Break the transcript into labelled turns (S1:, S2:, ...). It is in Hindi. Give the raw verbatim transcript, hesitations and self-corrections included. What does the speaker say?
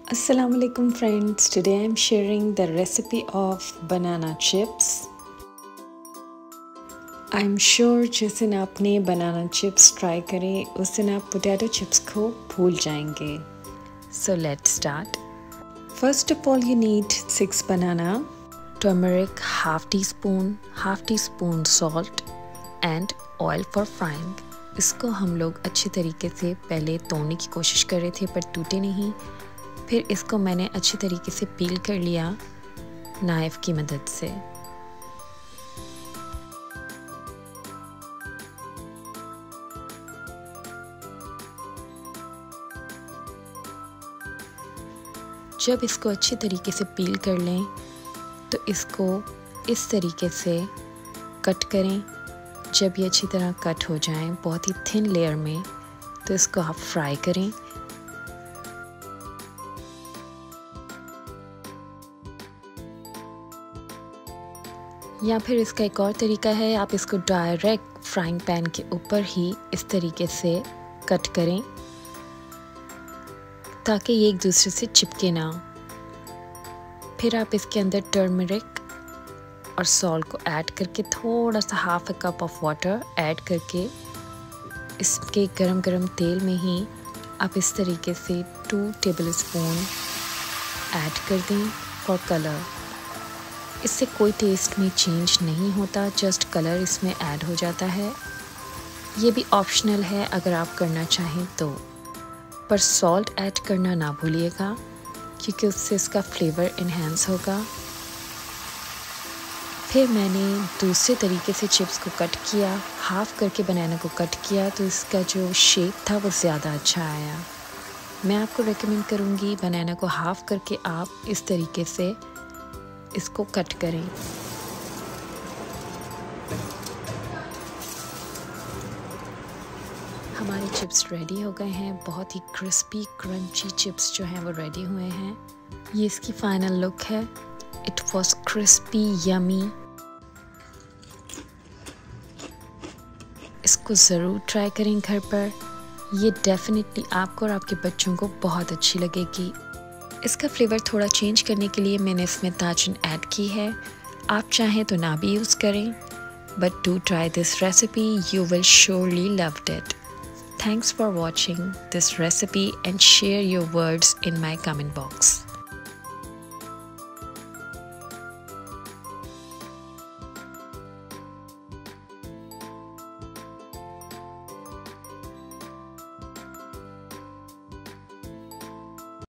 S1: Assalamu alaikum friends, today I am sharing the recipe of banana chips. I am sure जिस दिन आपने banana chips try करे उस दिन आप potato chips को भूल जाएंगे. So let's start. First of all you need six banana, turmeric half teaspoon, half teaspoon salt and oil for frying. इसको हम लोग अच्छी तरीके से पहले तोड़ने की कोशिश कर रहे थे पर टूटे नहीं. फिर इसको मैंने अच्छी तरीके से पील कर लिया नाइफ की मदद से. जब इसको अच्छी तरीके से पील कर लें तो इसको इस तरीके से कट करें. जब ये अच्छी तरह कट हो जाएं बहुत ही थिन लेयर में तो इसको आप फ्राई करें. या फिर इसका एक और तरीका है, आप इसको डायरेक्ट फ्राइंग पैन के ऊपर ही इस तरीके से कट करें ताकि ये एक दूसरे से चिपके ना. फिर आप इसके अंदर टर्मरिक और सॉल्ट को ऐड करके थोड़ा सा half a cup of water add करके इसके गरम गरम तेल में ही आप इस तरीके से टू टेबलस्पून ऐड कर दें फॉर कलर. इससे कोई टेस्ट में चेंज नहीं होता, जस्ट कलर इसमें ऐड हो जाता है. ये भी ऑप्शनल है अगर आप करना चाहें तो, पर सॉल्ट ऐड करना ना भूलिएगा क्योंकि उससे इसका फ्लेवर इन्हेंस होगा. फिर मैंने दूसरे तरीके से चिप्स को कट किया, हाफ करके बनाना को कट किया तो इसका जो शेप था वो ज़्यादा अच्छा आया. मैं आपको रेकमेंड करूँगी बनाना को हाफ करके आप इस तरीके से इसको कट करें. हमारे चिप्स रेडी हो गए हैं. बहुत ही क्रिस्पी क्रंची चिप्स जो हैं वो रेडी हुए हैं. ये इसकी फाइनल लुक है. It was crispy yummy. इसको ज़रूर ट्राई करें घर पर. ये डेफिनेटली आपको और आपके बच्चों को बहुत अच्छी लगेगी. इसका फ्लेवर थोड़ा चेंज करने के लिए मैंने इसमें ताजन ऐड की है. आप चाहें तो ना भी यूज़ करें, but do try this recipe, you will surely loved it. Thanks for watching this recipe and share your words in my comment box.